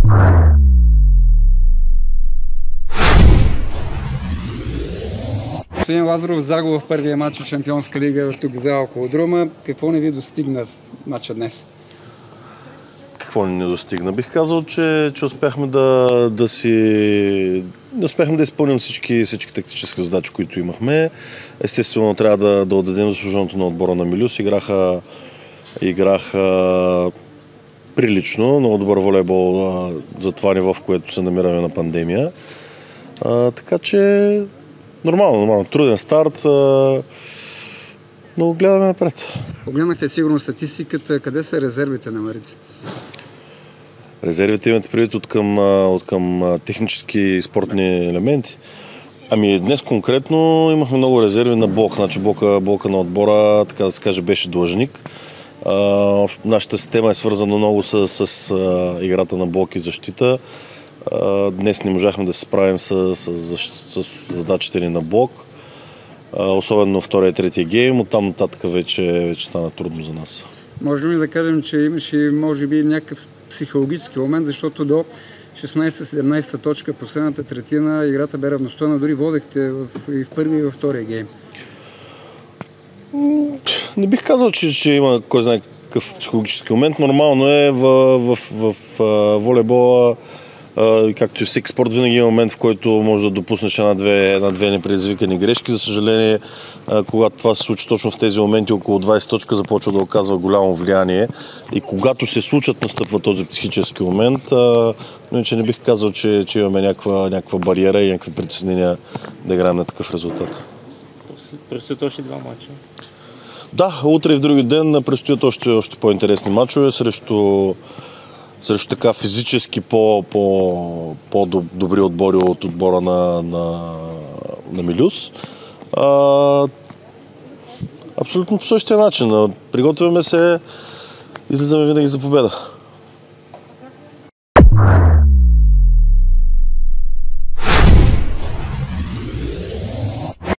Господин Лазаров, загуба в първия матч от Шампионска лига тук за около Друма. Какво не ви достигна в матча днес? Какво не достигна? Бих казал, че успяхме да изпълним всички тактически задачи, които имахме. Естествено, трябва да отдадем заслуженото на отбора на Милюс. Играха прилично, много добър волейбол за това ниво, в което се намираме на пандемия. Така че нормално. Труден старт, но гледаме напред. Погледнахте сигурно статистиката. Къде са резервите на Марица? Резервите имате предвид от към технически и спортни елементи. Ами днес конкретно имахме много резерви на блок. Значи блока на отбора, така да се каже, беше длъжник. Нашата система е свързана много с играта на блок и защита. Днес не можахме да се справим с задачите ни на блок. Особено втория и третия гейм. Оттам нататък вече стана трудно за нас. Можем ли да кажем, че имаше може би някакъв психологически момент, защото до 16-17 точка последната третина играта бе равностойна, дори водехте и в първи и във втория гейм? Не бих казал, че има кой знае какъв психологически момент. Нормално е в волейбола, както и всеки спорт, винаги има момент, в който може да допуснеш една-две непредизвикани грешки. За съжаление, когато това се случи точно в тези моменти, около 20 точка започва да оказва голямо влияние. И когато се случат, настъпва този психически момент. Но че не бих казал, че имаме някаква бариера и някакви притеснения да играем на такъв резултат. Предстоят още два мача. Да, утре и в други ден предстоят още по-интересни мачове срещу така физически по-добри отбори от отбора на Милюс. Абсолютно по същия начин. Приготвяме се, излизаме винаги за победа.